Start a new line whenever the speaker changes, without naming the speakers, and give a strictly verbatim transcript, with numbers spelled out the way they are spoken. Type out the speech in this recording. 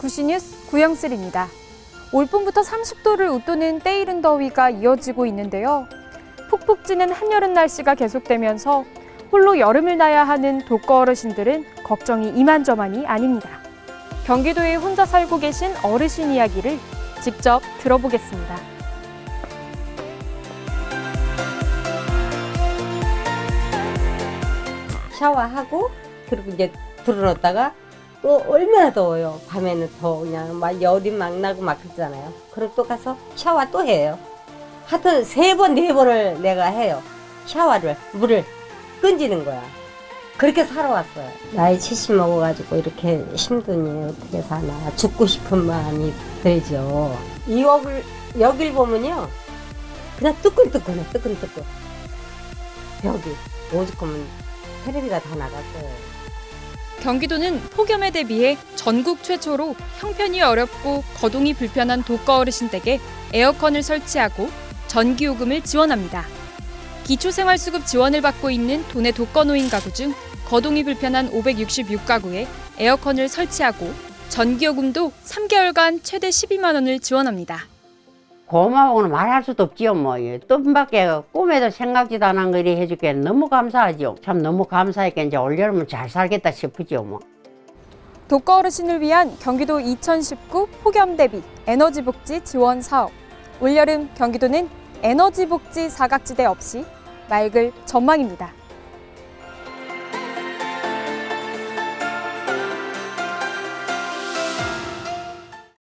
구시뉴스 구영슬입니다. 올봄부터 삼십 도를 웃도는 때이른 더위가 이어지고 있는데요. 푹푹 찌는 한여름 날씨가 계속되면서 홀로 여름을 나야 하는 독거 어르신들은 걱정이 이만저만이 아닙니다. 경기도에 혼자 살고 계신 어르신 이야기를 직접 들어보겠습니다.
샤워하고 그리고 이제 들어놓다가 또 얼마나 더워요. 밤에는 더 그냥 막 열이 막 나고 막 그러잖아요. 그리고 또 가서 샤워 또 해요. 하여튼 세 번, 네 번을 내가 해요. 샤워를, 물을 끈지는 거야. 그렇게 살아왔어요. 나이 칠십 먹어가지고 이렇게 힘드니 어떻게 사나. 죽고 싶은 마음이 들죠. 이 여길, 여길 보면요. 그냥 뜨끈뜨끈해, 뜨끈뜨끈. 벽이. 오죽하면 테레비가 다 나갔어요.
경기도는 폭염에 대비해 전국 최초로 형편이 어렵고 거동이 불편한 독거 어르신 댁에 에어컨을 설치하고 전기요금을 지원합니다. 기초생활수급 지원을 받고 있는 도내 독거 노인 가구 중 거동이 불편한 오백육십육 가구에 에어컨을 설치하고 전기요금도 삼 개월간 최대 십이만 원을 지원합니다.
고마워는 말할 수도 없지요. 뭐 뜻밖에 꿈에도 생각지도 않은 거 이리 해줄게 너무 감사하죠. 참 너무 감사했게 이제 올여름은 잘 살겠다 싶으죠. 뭐.
독거 어르신을 위한 경기도 이천십구 폭염 대비 에너지 복지 지원 사업. 올여름 경기도는 에너지 복지 사각지대 없이 맑을 전망입니다.